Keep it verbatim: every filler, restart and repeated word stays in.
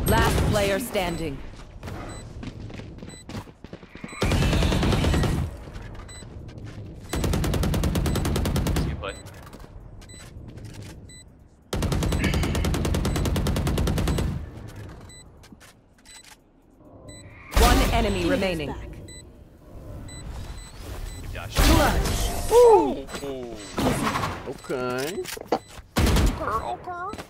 Last player standing. See you play. One enemy remaining. Good gosh. Clutch. Oh. Okay. Okay, okay.